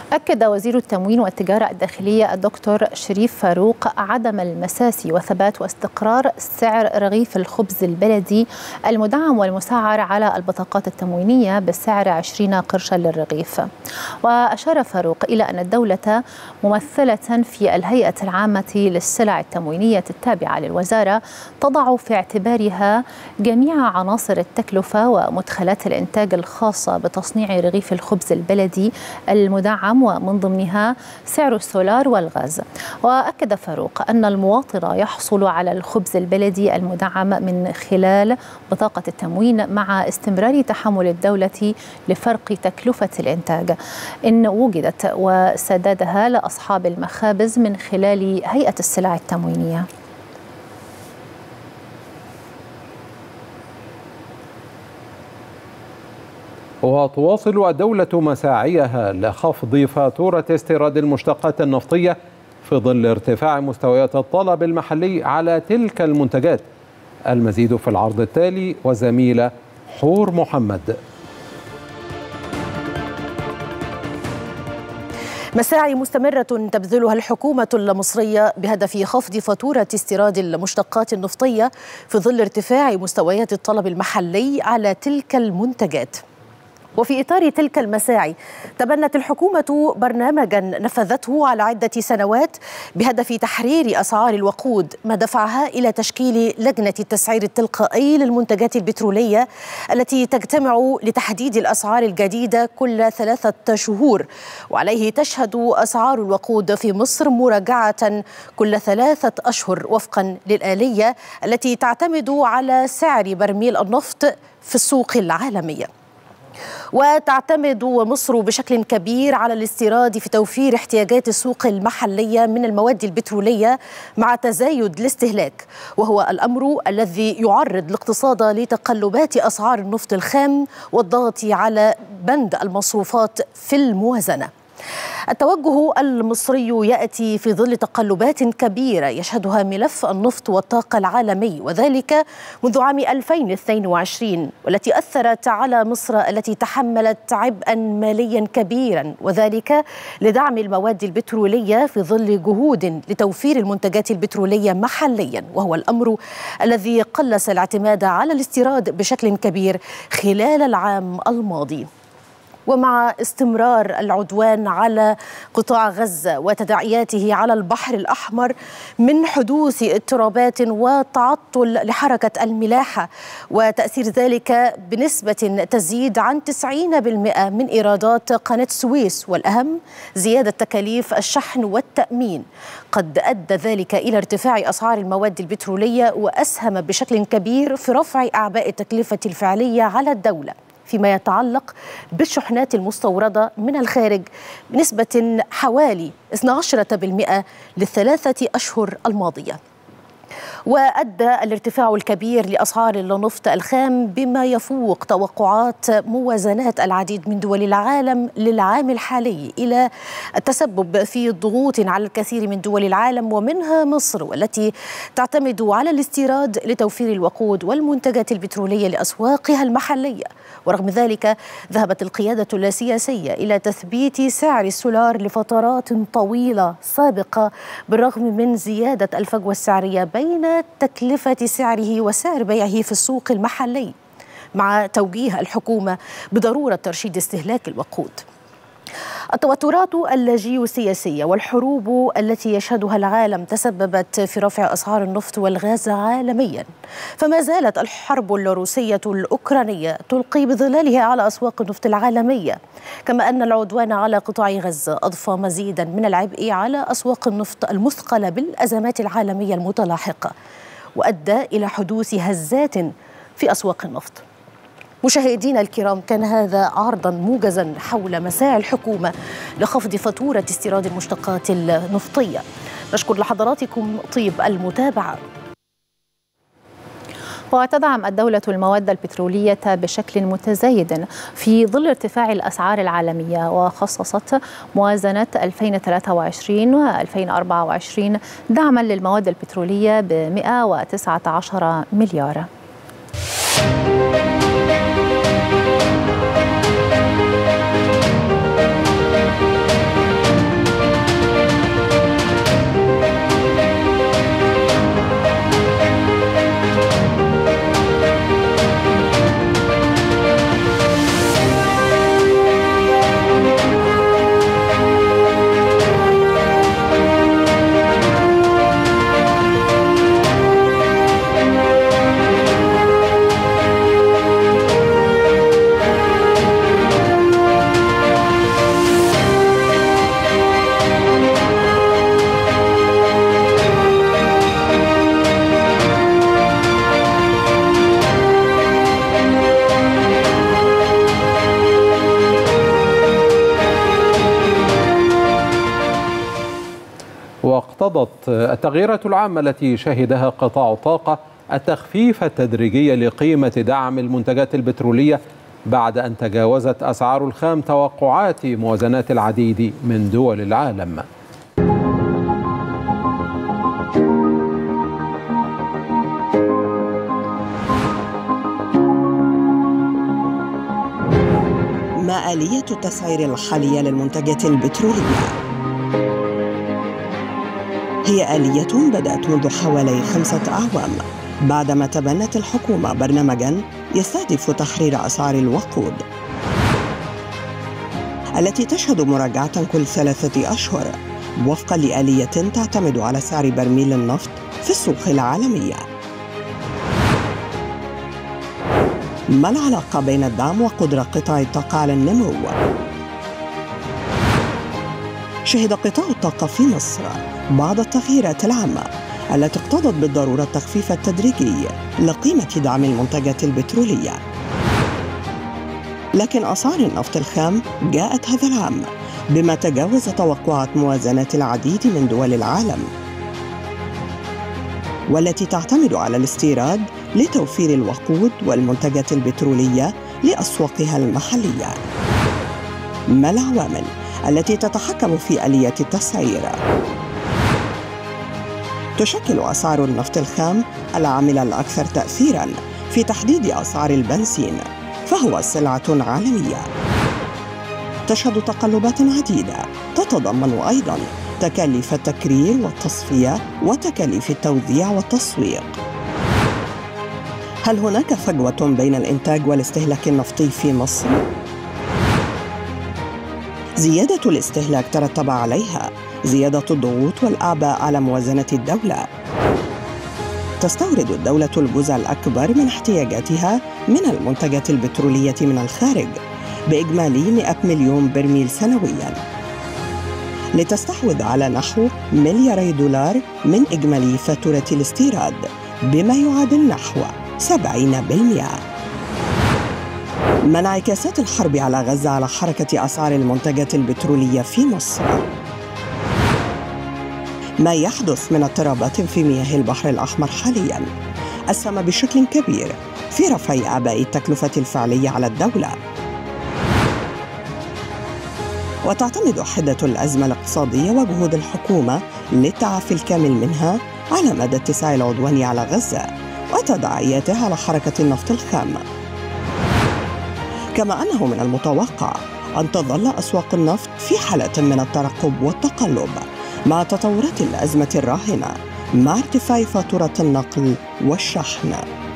أكد وزير التموين والتجارة الداخلية الدكتور شريف فاروق عدم المساس وثبات واستقرار سعر رغيف الخبز البلدي المدعم والمسعر على البطاقات التموينية بسعر عشرين قرشا للرغيف. وأشار فاروق إلى أن الدولة ممثلة في الهيئة العامة للسلع التموينية التابعة للوزارة تضع في اعتبارها جميع عناصر التكلفة ومدخلات الإنتاج الخاصة بتصنيع رغيف الخبز البلدي المدعم، ومن ضمنها سعر السولار والغاز. وأكد فاروق أن المواطن يحصل على الخبز البلدي المدعم من خلال بطاقة التموين مع استمرار تحمل الدولة لفرق تكلفة الإنتاج إن وجدت، وسدادها لأصحاب المخابز من خلال هيئة السلع التموينية. وتواصل الدولة مساعيها لخفض فاتورة استيراد المشتقات النفطية في ظل ارتفاع مستويات الطلب المحلي على تلك المنتجات. المزيد في العرض التالي وزميلة حور محمد. مساعي مستمرة تبذلها الحكومة المصرية بهدف خفض فاتورة استيراد المشتقات النفطية في ظل ارتفاع مستويات الطلب المحلي على تلك المنتجات. وفي إطار تلك المساعي تبنت الحكومة برنامجا نفذته على عدة سنوات بهدف تحرير أسعار الوقود، ما دفعها إلى تشكيل لجنة التسعير التلقائي للمنتجات البترولية التي تجتمع لتحديد الأسعار الجديدة كل ثلاثة شهور، وعليه تشهد أسعار الوقود في مصر مراجعة كل ثلاثة أشهر وفقا للآلية التي تعتمد على سعر برميل النفط في السوق العالمية. وتعتمد مصر بشكل كبير على الاستيراد في توفير احتياجات السوق المحلية من المواد البترولية مع تزايد الاستهلاك، وهو الأمر الذي يعرض الاقتصاد لتقلبات أسعار النفط الخام والضغط على بند المصروفات في الموازنة. التوجه المصري يأتي في ظل تقلبات كبيرة يشهدها ملف النفط والطاقة العالمي، وذلك منذ عام ألفين واثنين وعشرين، والتي أثرت على مصر التي تحملت عبئا ماليا كبيرا، وذلك لدعم المواد البترولية في ظل جهود لتوفير المنتجات البترولية محليا، وهو الأمر الذي قلص الاعتماد على الاستيراد بشكل كبير خلال العام الماضي. ومع استمرار العدوان على قطاع غزة وتداعياته على البحر الأحمر من حدوث اضطرابات وتعطل لحركة الملاحة وتأثير ذلك بنسبة تزيد عن تسعين بالمئة من إيرادات قناة السويس، والأهم زيادة تكاليف الشحن والتأمين، قد أدى ذلك إلى ارتفاع أسعار المواد البترولية وأسهم بشكل كبير في رفع أعباء التكلفة الفعلية على الدولة فيما يتعلق بالشحنات المستوردة من الخارج بنسبة حوالي اثني عشر بالمئة للثلاثة أشهر الماضية. وأدى الارتفاع الكبير لأسعار النفط الخام بما يفوق توقعات موازنات العديد من دول العالم للعام الحالي إلى التسبب في ضغوط على الكثير من دول العالم ومنها مصر، والتي تعتمد على الاستيراد لتوفير الوقود والمنتجات البترولية لأسواقها المحلية. ورغم ذلك ذهبت القيادة السياسية إلى تثبيت سعر السولار لفترات طويلة سابقة بالرغم من زيادة الفجوة السعرية بين تكلفة سعره وسعر بيعه في السوق المحلي، مع توجيه الحكومة بضرورة ترشيد استهلاك الوقود. التوترات الجيوسياسية والحروب التي يشهدها العالم تسببت في رفع أسعار النفط والغاز عالميا، فما زالت الحرب الروسية الأوكرانية تلقي بظلالها على أسواق النفط العالمية، كما أن العدوان على قطاع غزة أضفى مزيدا من العبء على أسواق النفط المثقلة بالأزمات العالمية المتلاحقة، وأدى إلى حدوث هزات في أسواق النفط. مشاهدينا الكرام، كان هذا عرضا موجزا حول مساعي الحكومة لخفض فاتورة استيراد المشتقات النفطية. نشكر لحضراتكم طيب المتابعة. وتدعم الدولة المواد البترولية بشكل متزايد في ظل ارتفاع الأسعار العالمية، وخصصت موازنة ألفين وثلاثة وعشرين وألفين وأربعة وعشرين دعما للمواد البترولية ب مئة وتسعة عشر مليار. واقتضت التغييرات العامة التي شهدها قطاع الطاقة التخفيف التدريجي لقيمة دعم المنتجات البترولية بعد أن تجاوزت أسعار الخام توقعات موازنات العديد من دول العالم. ما آلية التسعير الحالية للمنتجات البترولية؟ هي آلية بدأت منذ حوالي خمسة أعوام بعدما تبنت الحكومة برنامجاً يستهدف تحرير أسعار الوقود التي تشهد مراجعة كل ثلاثة أشهر وفقاً لآلية تعتمد على سعر برميل النفط في السوق العالمية. ما العلاقة بين الدعم وقدرة قطاع الطاقة على النمو؟ شهد قطاع الطاقة في مصر بعض التغييرات العامة التي اقتضت بالضرورة التخفيف التدريجي لقيمة دعم المنتجات البترولية، لكن أسعار النفط الخام جاءت هذا العام بما تجاوز توقعات موازنات العديد من دول العالم والتي تعتمد على الاستيراد لتوفير الوقود والمنتجات البترولية لأسواقها المحلية. ما العوامل التي تتحكم في آلية التسعير؟ تشكل أسعار النفط الخام العامل الأكثر تأثيراً في تحديد أسعار البنزين، فهو سلعة عالمية تشهد تقلبات عديدة تتضمن أيضاً تكاليف التكرير والتصفية وتكاليف التوزيع والتسويق. هل هناك فجوة بين الإنتاج والاستهلاك النفطي في مصر؟ زيادة الاستهلاك ترتب عليها زيادة الضغوط والأعباء على موازنة الدولة. تستورد الدولة الجزء الأكبر من احتياجاتها من المنتجات البترولية من الخارج بإجمالي مئة مليون برميل سنوياً، لتستحوذ على نحو ملياري دولار من إجمالي فاتورة الاستيراد بما يعادل نحو سبعين بالمئة. ما انعكاسات الحرب على غزة على حركة أسعار المنتجات البترولية في مصر؟ ما يحدث من اضطرابات في مياه البحر الأحمر حالياً أسهم بشكل كبير في رفع أعباء التكلفة الفعلية على الدولة، وتعتمد حدة الأزمة الاقتصادية وجهود الحكومة للتعافي الكامل منها على مدى اتساع العدوان على غزة وتداعياته على حركة النفط الخام. كما أنه من المتوقع أن تظل أسواق النفط في حالة من الترقب والتقلب مع تطورات الأزمة الراهنة مع ارتفاع فاتورة النقل والشحن.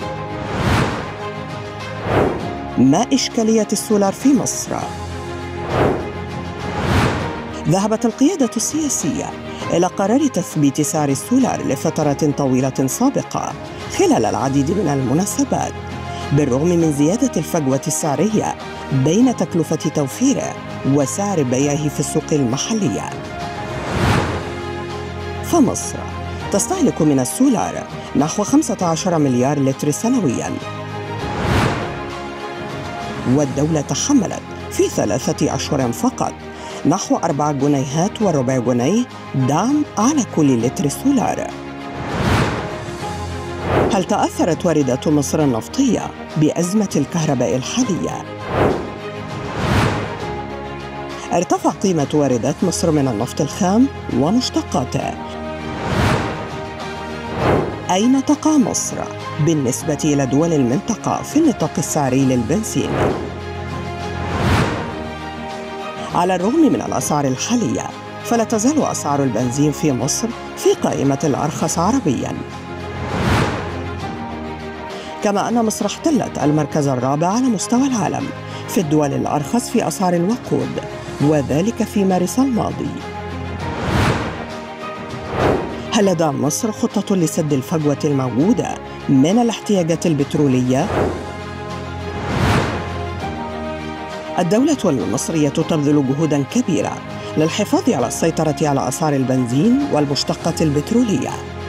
ما إشكالية السولار في مصر؟ ذهبت القيادة السياسية إلى قرار تثبيت سعر السولار لفترات طويلة سابقة خلال العديد من المناسبات، بالرغم من زيادة الفجوة السعرية بين تكلفة توفيره وسعر بيعه في السوق المحلية. فمصر تستهلك من السولار نحو خمسة عشر مليار لتر سنوياً، والدولة تحملت في ثلاثة أشهر فقط نحو أربع جنيهات وربع جنيه دعم على كل لتر سولار. هل تأثرت واردات مصر النفطية بأزمة الكهرباء الحالية؟ ارتفع قيمة واردات مصر من النفط الخام ومشتقاته. أين تقع مصر بالنسبة إلى دول المنطقة في النطاق السعري للبنزين؟ على الرغم من الأسعار الحالية، فلا تزال أسعار البنزين في مصر في قائمة الأرخص عربياً، كما أن مصر احتلت المركز الرابع على مستوى العالم في الدول الأرخص في أسعار الوقود، وذلك في مارس الماضي. هل لدى مصر خطة لسد الفجوة الموجودة من الاحتياجات البترولية؟ الدولة المصرية تبذل جهوداً كبيرة للحفاظ على السيطرة على أسعار البنزين والمشتقات البترولية،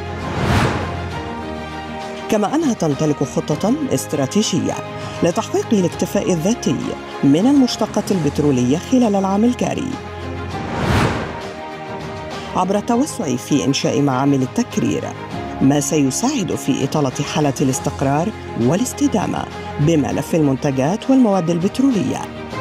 كما أنها تمتلك خطة استراتيجية لتحقيق الاكتفاء الذاتي من المشتقات البترولية خلال العام الجاري. عبر التوسع في إنشاء معامل التكرير، ما سيساعد في إطالة حالة الاستقرار والاستدامة بملف المنتجات والمواد البترولية،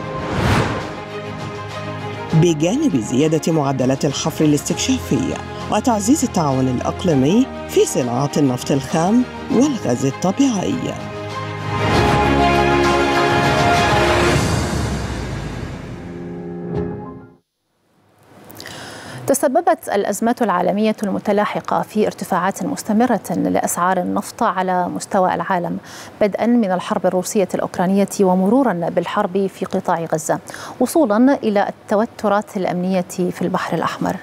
بجانب زيادة معدلات الحفر الاستكشافي وتعزيز التعاون الإقليمي في صناعات النفط الخام والغاز الطبيعي. تسببت الأزمات العالمية المتلاحقة في ارتفاعات مستمرة لأسعار النفط على مستوى العالم، بدءا من الحرب الروسية الأوكرانية ومرورا بالحرب في قطاع غزة، وصولا إلى التوترات الأمنية في البحر الأحمر.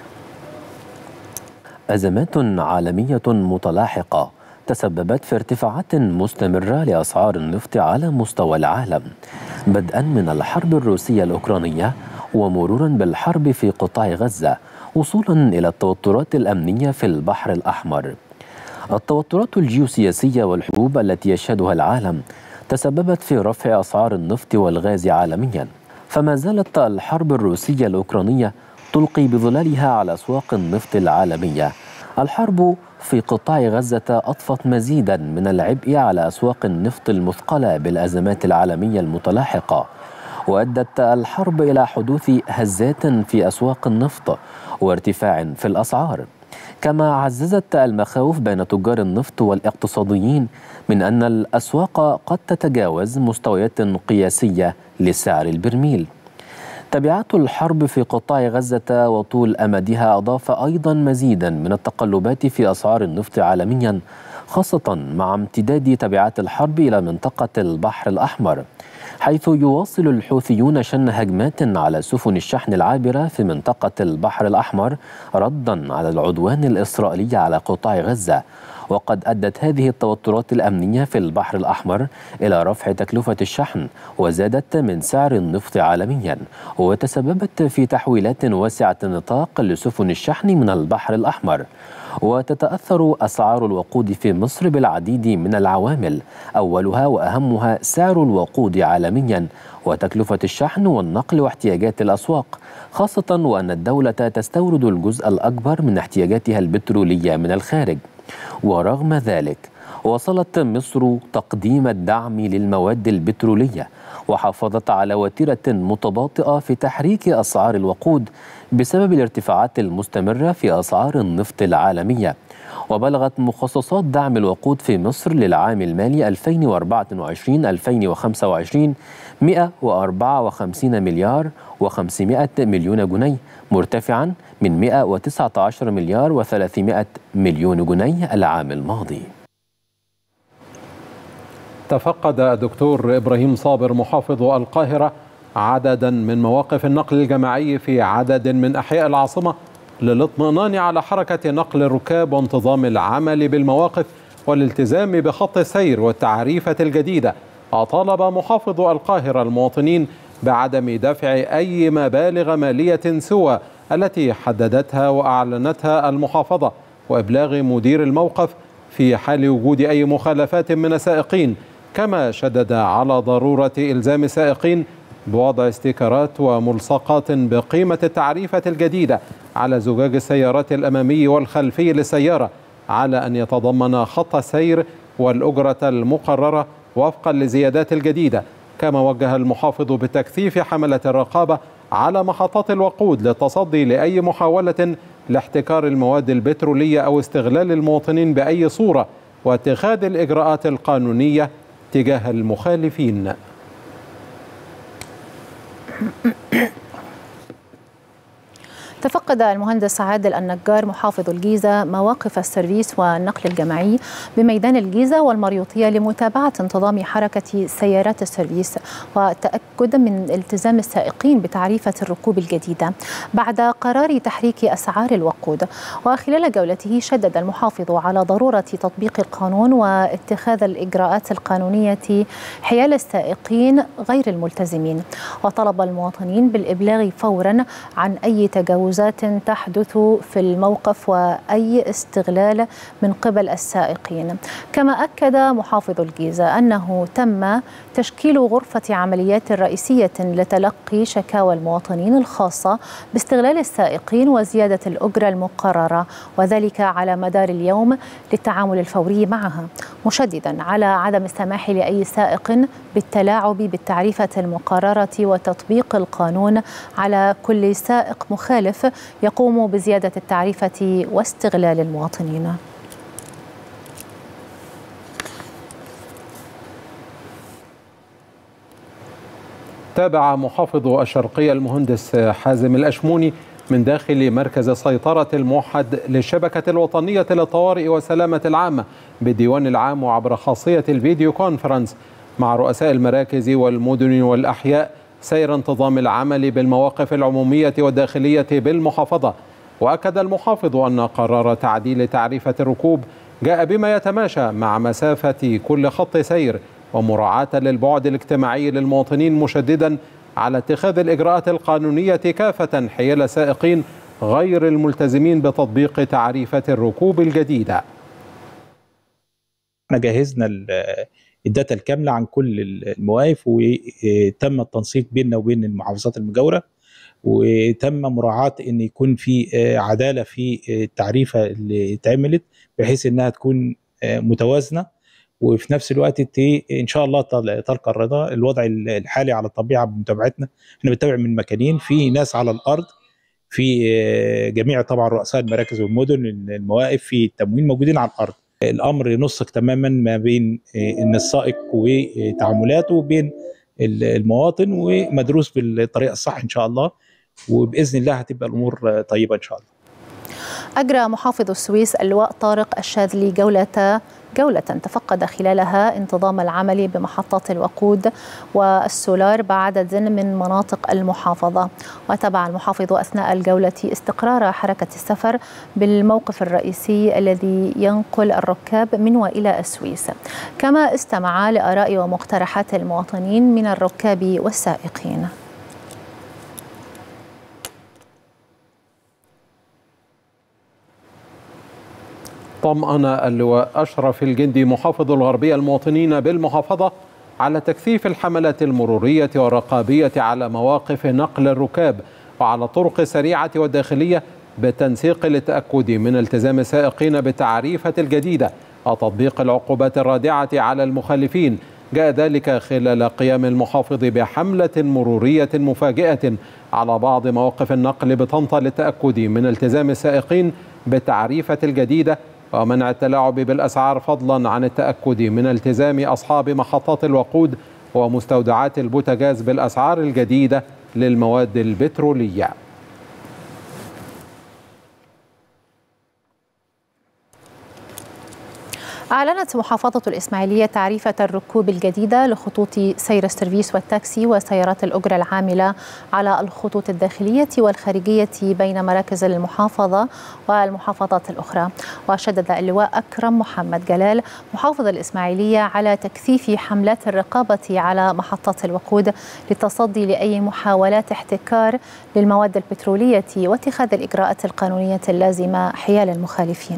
أزمات عالمية متلاحقة تسببت في ارتفاعات مستمرة لأسعار النفط على مستوى العالم، بدءا من الحرب الروسية الأوكرانية ومرورا بالحرب في قطاع غزة، وصولا إلى التوترات الأمنية في البحر الأحمر. التوترات الجيوسياسية والحروب التي يشهدها العالم تسببت في رفع أسعار النفط والغاز عالميا، فما زالت الحرب الروسية الأوكرانية تلقي بظلالها على أسواق النفط العالمية. الحرب في قطاع غزة أضفت مزيدا من العبء على أسواق النفط المثقلة بالأزمات العالمية المتلاحقة، وأدت الحرب إلى حدوث هزات في أسواق النفط وارتفاع في الأسعار، كما عززت المخاوف بين تجار النفط والاقتصاديين من أن الأسواق قد تتجاوز مستويات قياسية لسعر البرميل. تبعات الحرب في قطاع غزة وطول أمدها أضاف أيضا مزيدا من التقلبات في أسعار النفط عالميا، خاصة مع امتداد تبعات الحرب إلى منطقة البحر الأحمر، حيث يواصل الحوثيون شن هجمات على سفن الشحن العابرة في منطقة البحر الأحمر ردا على العدوان الإسرائيلي على قطاع غزة. وقد أدت هذه التوترات الأمنية في البحر الأحمر إلى رفع تكلفة الشحن وزادت من سعر النفط عالميا، وتسببت في تحويلات واسعة النطاق لسفن الشحن من البحر الأحمر. وتتأثر أسعار الوقود في مصر بالعديد من العوامل، أولها وأهمها سعر الوقود عالميا وتكلفة الشحن والنقل واحتياجات الأسواق، خاصة وأن الدولة تستورد الجزء الأكبر من احتياجاتها البترولية من الخارج. ورغم ذلك واصلت مصر تقديم الدعم للمواد البترولية، وحافظت على وتيرة متباطئة في تحريك أسعار الوقود بسبب الارتفاعات المستمرة في أسعار النفط العالمية. وبلغت مخصصات دعم الوقود في مصر للعام المالي ألفين وأربعة وعشرين ألفين وخمسة وعشرين مئة وأربعة وخمسين مليار وخمسمائة مليون جنيه، مرتفعا من مئة وتسعة عشر مليار وثلاثمائة مليون جنيه العام الماضي. تفقد الدكتور إبراهيم صابر محافظ القاهرة عددا من مواقف النقل الجماعي في عدد من أحياء العاصمة للاطمئنان على حركة نقل الركاب وانتظام العمل بالمواقف والالتزام بخط السير والتعريفة الجديدة. وطالب محافظ القاهرة المواطنين بعدم دفع أي مبالغ مالية سوى التي حددتها وأعلنتها المحافظة، وإبلاغ مدير الموقف في حال وجود أي مخالفات من السائقين. كما شدد على ضرورة إلزام السائقين بوضع استيكرات وملصقات بقيمة التعريفة الجديدة على زجاج السيارات الأمامي والخلفي للسيارة، على أن يتضمن خط السير والأجرة المقررة وفقا لزيادات الجديدة. كما وجه المحافظ بتكثيف حملة الرقابة على محطات الوقود للتصدي لأي محاولة لاحتكار المواد البترولية أو استغلال المواطنين بأي صورة، واتخاذ الإجراءات القانونية تجاه المخالفين. تفقد المهندس عادل النجار محافظ الجيزة مواقف السيرفيس والنقل الجماعي بميدان الجيزة والمريوطية لمتابعة انتظام حركة سيارات السيرفيس والتأكد من التزام السائقين بتعريفة الركوب الجديدة بعد قرار تحريك أسعار الوقود. وخلال جولته شدد المحافظ على ضرورة تطبيق القانون واتخاذ الإجراءات القانونية حيال السائقين غير الملتزمين، وطلب المواطنين بالإبلاغ فورا عن أي تجاوز تجاوزات تحدث في الموقف وأي استغلال من قبل السائقين. كما أكد محافظ الجيزة أنه تم تشكيل غرفة عمليات رئيسية لتلقي شكاوى المواطنين الخاصة باستغلال السائقين وزيادة الأجرة المقررة، وذلك على مدار اليوم للتعامل الفوري معها، مشددا على عدم السماح لأي سائق بالتلاعب بالتعريفة المقررة وتطبيق القانون على كل سائق مخالف يقوم بزيادة التعريفة واستغلال المواطنين. تابع محافظ الشرقية المهندس حازم الأشموني من داخل مركز سيطرة الموحد للشبكة الوطنية للطوارئ والسلامة العامة بالديوان العام وعبر خاصية الفيديو كونفرنس مع رؤساء المراكز والمدن والأحياء سير انتظام العمل بالمواقف العمومية والداخلية بالمحافظة. وأكد المحافظ أن قرار تعديل تعريفة الركوب جاء بما يتماشى مع مسافة كل خط سير ومراعاة للبعد الاجتماعي للمواطنين، مشددا على اتخاذ الإجراءات القانونية كافة حيال سائقين غير الملتزمين بتطبيق تعريفة الركوب الجديدة. احنا جهزنا الداتا الكاملة عن كل المواقف، وتم التنسيق بيننا وبين المحافظات المجاورة، وتم مراعاة ان يكون في عدالة في التعريفة اللي اتعملت بحيث انها تكون متوازنة، وفي نفس الوقت ان شاء الله تلقى الرضا. الوضع الحالي على الطبيعه بمتابعتنا، احنا بنتابع من مكانين، في ناس على الارض، في جميع طبعا رؤساء المراكز والمدن، المواقف في التموين موجودين على الارض. الامر ينسق تماما ما بين ان السائق وتعاملاته وبين المواطن، ومدروس بالطريقه الصح ان شاء الله، وباذن الله هتبقى الامور طيبه ان شاء الله. أجرى محافظ السويس اللواء طارق الشاذلي جولة جولة تفقد خلالها انتظام العمل بمحطات الوقود والسولار بعدد من مناطق المحافظة. وتابع المحافظ أثناء الجولة استقرار حركة السفر بالموقف الرئيسي الذي ينقل الركاب من وإلى السويس، كما استمع لآراء ومقترحات المواطنين من الركاب والسائقين. طمأن اللواء أشرف الجندي محافظ الغربية المواطنين بالمحافظة على تكثيف الحملات المرورية والرقابية على مواقف نقل الركاب وعلى الطرق السريعة والداخلية بالتنسيق للتأكد من التزام السائقين بالتعريفة الجديدة وتطبيق العقوبات الرادعة على المخالفين. جاء ذلك خلال قيام المحافظ بحملة مرورية مفاجئة على بعض مواقف النقل بطنطا للتأكد من التزام السائقين بالتعريفة الجديدة ومنع التلاعب بالأسعار، فضلا عن التأكد من التزام أصحاب محطات الوقود ومستودعات البوتاجاز بالأسعار الجديدة للمواد البترولية. أعلنت محافظة الإسماعيلية تعريفة الركوب الجديدة لخطوط سير السيرفيس والتاكسي وسيارات الأجرة العاملة على الخطوط الداخلية والخارجية بين مراكز المحافظة والمحافظات الأخرى. وشدد اللواء أكرم محمد جلال محافظ الإسماعيلية على تكثيف حملات الرقابة على محطات الوقود للتصدي لأي محاولات احتكار للمواد البترولية واتخاذ الإجراءات القانونية اللازمة حيال المخالفين.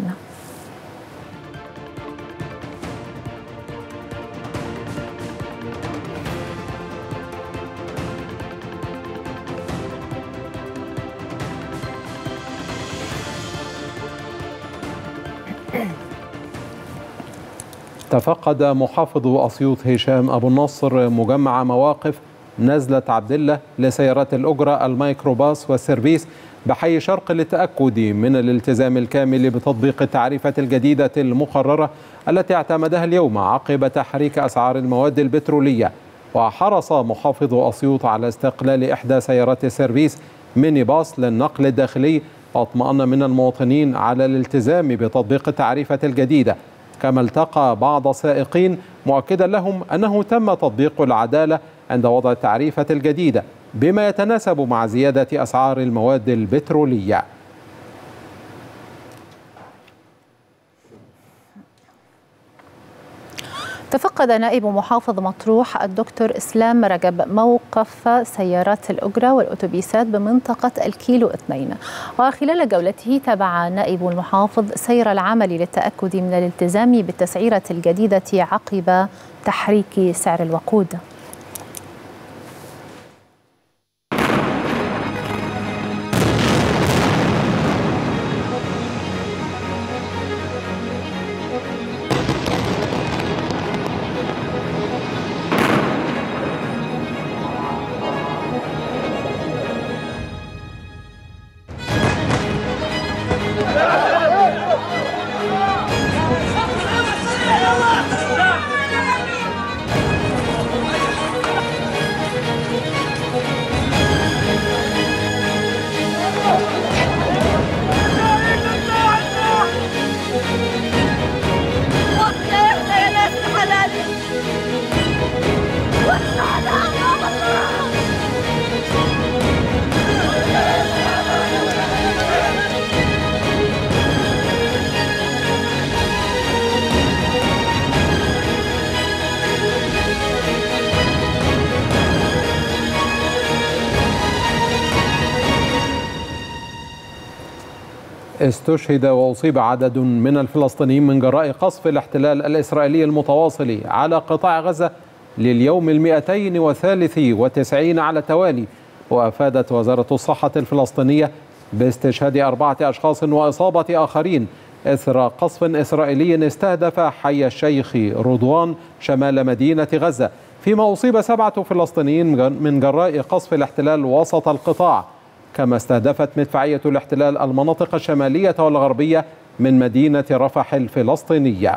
تفقد محافظ أسيوط هشام أبو النصر مجمع مواقف نزلة عبد الله لسيارات الأجرة الميكروباص والسيرفيس بحي شرق للتأكد من الالتزام الكامل بتطبيق التعريفة الجديدة المقررة التي اعتمدها اليوم عقب تحريك أسعار المواد البترولية. وحرص محافظ أسيوط على استقلال إحدى سيارات السيرفيس ميني باص للنقل الداخلي، واطمأن من المواطنين على الالتزام بتطبيق التعريفة الجديدة. كما التقى بعض السائقين مؤكدا لهم أنه تم تطبيق العدالة عند وضع التعريفة الجديدة بما يتناسب مع زيادة أسعار المواد البترولية. تفقد نائب محافظ مطروح الدكتور إسلام رجب موقف سيارات الأجرة والأتوبيسات بمنطقة الكيلو اثنين، وخلال جولته تابع نائب المحافظ سير العمل للتأكد من الالتزام بالتسعيرة الجديدة عقب تحريك سعر الوقود. استشهد وأصيب عدد من الفلسطينيين من جراء قصف الاحتلال الإسرائيلي المتواصل على قطاع غزة لليوم المئتين والثالث والتسعين على التوالي. وأفادت وزارة الصحة الفلسطينية باستشهاد أربعة أشخاص وإصابة آخرين إثر قصف إسرائيلي استهدف حي الشيخ رضوان شمال مدينة غزة، فيما أصيب سبعة فلسطينيين من جراء قصف الاحتلال وسط القطاع. كما استهدفت مدفعية الاحتلال المناطق الشمالية والغربية من مدينة رفح الفلسطينية.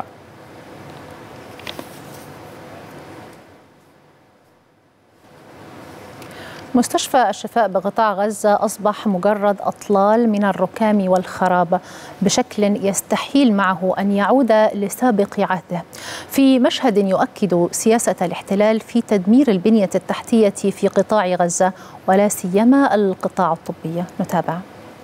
مستشفى الشفاء بقطاع غزة أصبح مجرد أطلال من الركام والخراب بشكل يستحيل معه أن يعود لسابق عهده، في مشهد يؤكد سياسة الاحتلال في تدمير البنية التحتية في قطاع غزة ولا سيما القطاع الطبي. نتابع.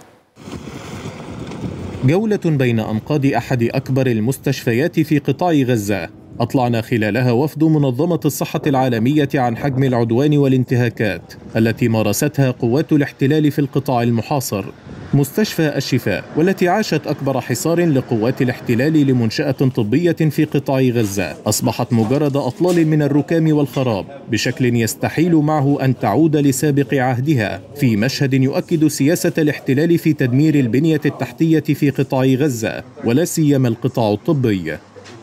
جولة بين أنقاض أحد أكبر المستشفيات في قطاع غزة أطلعنا خلالها وفد منظمة الصحة العالمية عن حجم العدوان والانتهاكات التي مارستها قوات الاحتلال في القطاع المحاصر. مستشفى الشفاء والتي عاشت أكبر حصار لقوات الاحتلال لمنشأة طبية في قطاع غزة أصبحت مجرد أطلال من الركام والخراب بشكل يستحيل معه أن تعود لسابق عهدها، في مشهد يؤكد سياسة الاحتلال في تدمير البنية التحتية في قطاع غزة ولا سيما القطاع الطبي.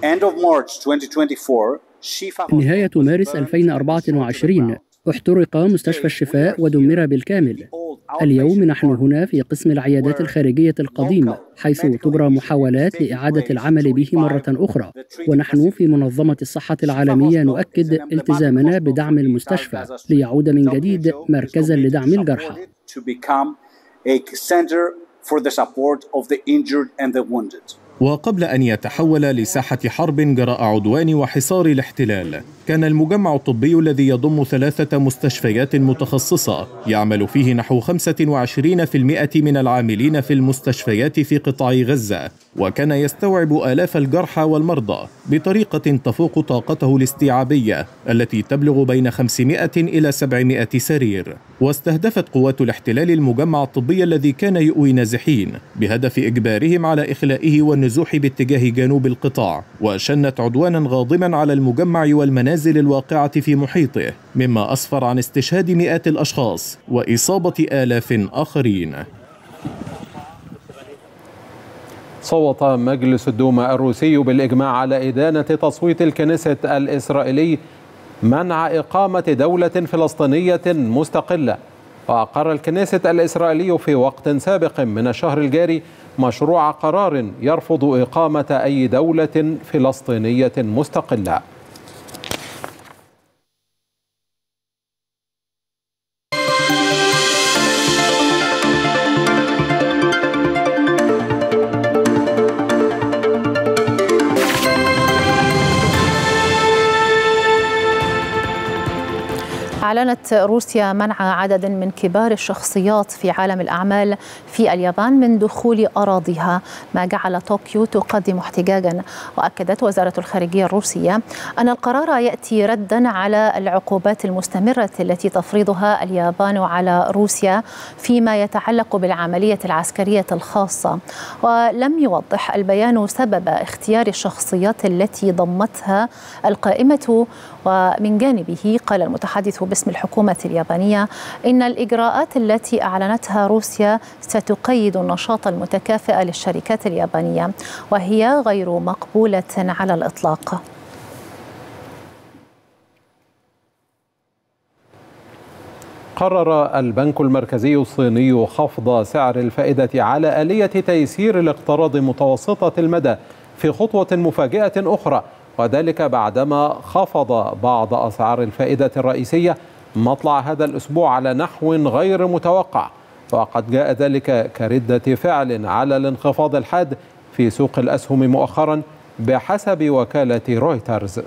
نهاية مارس ألفين وأربعة وعشرين احترق مستشفى الشفاء ودمر بالكامل. اليوم نحن هنا في قسم العيادات الخارجية القديم، حيث تجرى محاولات لإعادة العمل به مرة أخرى، ونحن في منظمة الصحة العالمية نؤكد التزامنا بدعم المستشفى ليعود من جديد مركزا لدعم الجرحى. وقبل أن يتحول لساحة حرب جراء عدوان وحصار الاحتلال، كان المجمع الطبي الذي يضم ثلاثة مستشفيات متخصصة يعمل فيه نحو خمسة وعشرين بالمئة من العاملين في المستشفيات في قطاع غزة، وكان يستوعب آلاف الجرحى والمرضى بطريقة تفوق طاقته الاستيعابية التي تبلغ بين خمسمائة إلى سبعمائة سرير. واستهدفت قوات الاحتلال المجمع الطبي الذي كان يؤوي نازحين بهدف إجبارهم على إخلائه والنزوح باتجاه جنوب القطاع، وشنت عدوانا غاضما على المجمع والمنازل الواقعة في محيطه، مما أسفر عن استشهاد مئات الأشخاص وإصابة آلاف آخرين. صوت مجلس الدوما الروسي بالإجماع على إدانة تصويت الكنيست الإسرائيلي منع إقامة دولة فلسطينية مستقلة. وأقر الكنيست الإسرائيلي في وقت سابق من الشهر الجاري مشروع قرار يرفض إقامة أي دولة فلسطينية مستقلة. أعلنت روسيا منع عدد من كبار الشخصيات في عالم الأعمال في اليابان من دخول أراضيها، ما جعل طوكيو تقدم احتجاجا. وأكدت وزارة الخارجية الروسية أن القرار يأتي ردا على العقوبات المستمرة التي تفرضها اليابان على روسيا فيما يتعلق بالعملية العسكرية الخاصة. ولم يوضح البيان سبب اختيار الشخصيات التي ضمتها القائمة. ومن جانبه قال المتحدث باسم الحكومة اليابانية إن الإجراءات التي أعلنتها روسيا ستقيد النشاط المتكافئ للشركات اليابانية، وهي غير مقبولة على الإطلاق. قرر البنك المركزي الصيني خفض سعر الفائدة على آلية تيسير الاقتراض متوسطة المدى في خطوة مفاجئة أخرى، وذلك بعدما خفض بعض أسعار الفائدة الرئيسية مطلع هذا الأسبوع على نحو غير متوقع. وقد جاء ذلك كردة فعل على الانخفاض الحاد في سوق الأسهم مؤخرا بحسب وكالة رويترز.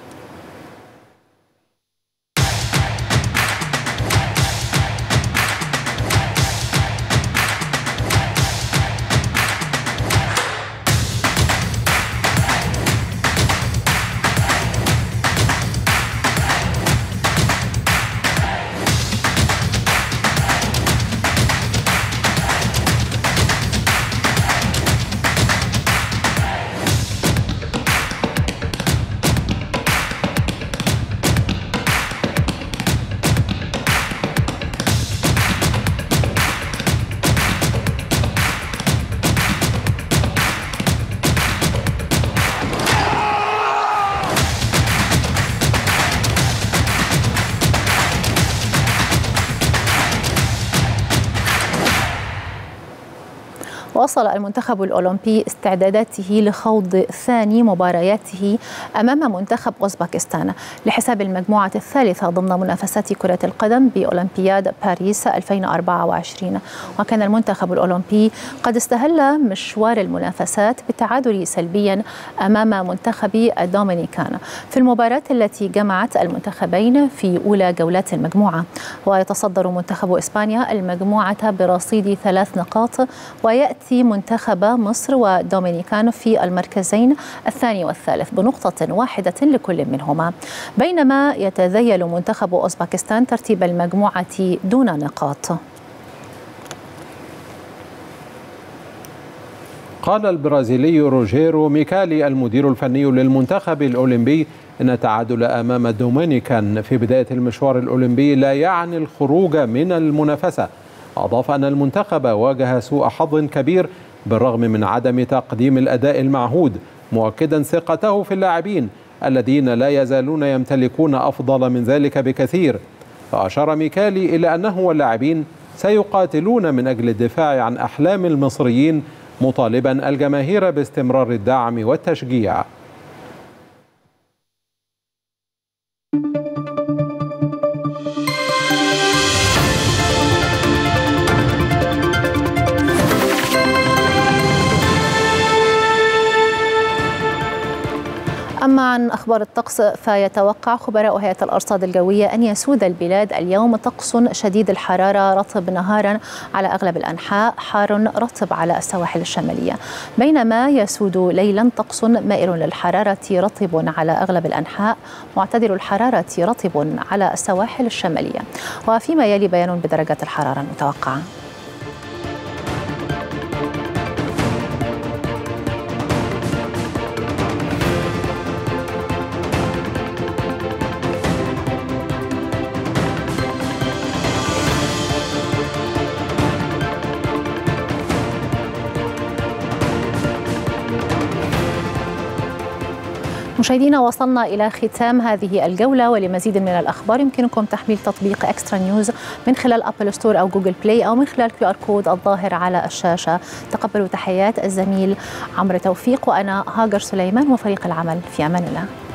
واصل المنتخب الأولمبي استعداداته لخوض ثاني مبارياته أمام منتخب أوزبكستان لحساب المجموعة الثالثة ضمن منافسات كرة القدم بأولمبياد باريس ألفين وأربعة وعشرين. وكان المنتخب الأولمبي قد استهل مشوار المنافسات بالتعادل سلبيا أمام منتخب الدومينيكان في المباراة التي جمعت المنتخبين في أولى جولات المجموعة. ويتصدر منتخب إسبانيا المجموعة برصيد ثلاث نقاط، ويأتي منتخب مصر ودومينيكان في المركزين الثاني والثالث بنقطة واحدة لكل منهما، بينما يتذيل منتخب أوزبكستان ترتيب المجموعة دون نقاط. قال البرازيلي روجيرو ميكالي المدير الفني للمنتخب الأولمبي إن التعادل أمام الدومينيكان في بداية المشوار الأولمبي لا يعني الخروج من المنافسة. أضاف أن المنتخب واجه سوء حظ كبير بالرغم من عدم تقديم الأداء المعهود، مؤكدا ثقته في اللاعبين الذين لا يزالون يمتلكون أفضل من ذلك بكثير. فأشار ميكالي إلى أنه واللاعبين سيقاتلون من أجل الدفاع عن أحلام المصريين، مطالبا الجماهير باستمرار الدعم والتشجيع. أما عن أخبار الطقس فيتوقع خبراء هيئة الأرصاد الجوية أن يسود البلاد اليوم طقس شديد الحرارة رطب نهارا على أغلب الأنحاء، حار رطب على السواحل الشمالية، بينما يسود ليلا طقس مائل للحرارة رطب على أغلب الأنحاء، معتدل الحرارة رطب على السواحل الشمالية. وفيما يلي بيان بدرجات الحرارة المتوقعة. مشاهدينا، وصلنا إلى ختام هذه الجولة، ولمزيد من الأخبار يمكنكم تحميل تطبيق إكسترا نيوز من خلال أبل ستور أو جوجل بلاي أو من خلال كيو آر كود الظاهر على الشاشة. تقبلوا تحيات الزميل عمرو توفيق، وأنا هاجر سليمان وفريق العمل، في أمان الله.